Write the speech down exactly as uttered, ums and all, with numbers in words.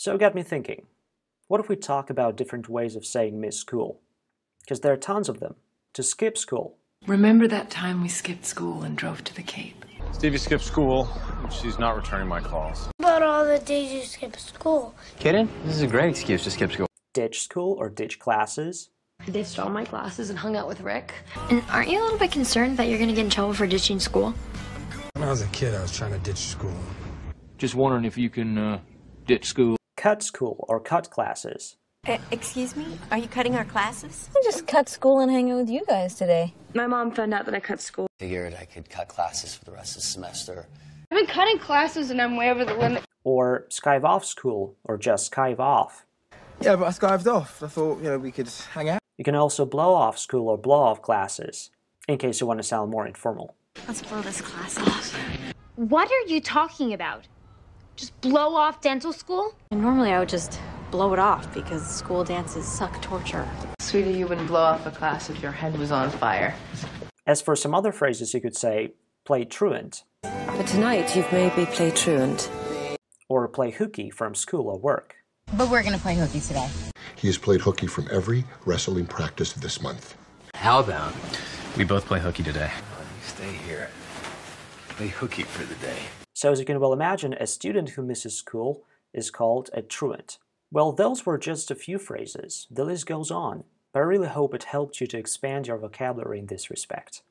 So it got me thinking, what if we talk about different ways of saying miss school? Because there are tons of them. To skip school. Remember that time we skipped school and drove to the Cape? Stevie skipped school. She's not returning my calls. About all the days you skip school. Kidding? This is a great excuse to skip school. Ditch school or ditch classes. I ditched all my classes and hung out with Rick. And aren't you a little bit concerned that you're going to get in trouble for ditching school? When I was a kid, I was trying to ditch school. Just wondering if you can uh, ditch school. Cut school or cut classes. Uh, excuse me? Are you cutting our classes? I just cut school and hang out with you guys today. My mom found out that I cut school. Figured I could cut classes for the rest of the semester. I've been cutting classes and I'm way over the limit. Or skive off school, or just skive off. Yeah, but I skived off. I thought, you know, we could hang out. You can also blow off school or blow off classes, in case you want to sound more informal. Let's blow this class off. What are you talking about? Just blow off dental school? And normally I would just blow it off because school dances suck torture. Sweetie, you wouldn't blow off a class if your head was on fire. As for some other phrases, you could say, play truant. But tonight you've made me play truant. Or play hooky from school or work. But we're going to play hooky today. He has played hooky from every wrestling practice this month. How about we both play hooky today? stay here, play hooky for the day. So as you can well imagine, a student who misses school is called a truant. Well, those were just a few phrases. The list goes on, but I really hope it helped you to expand your vocabulary in this respect.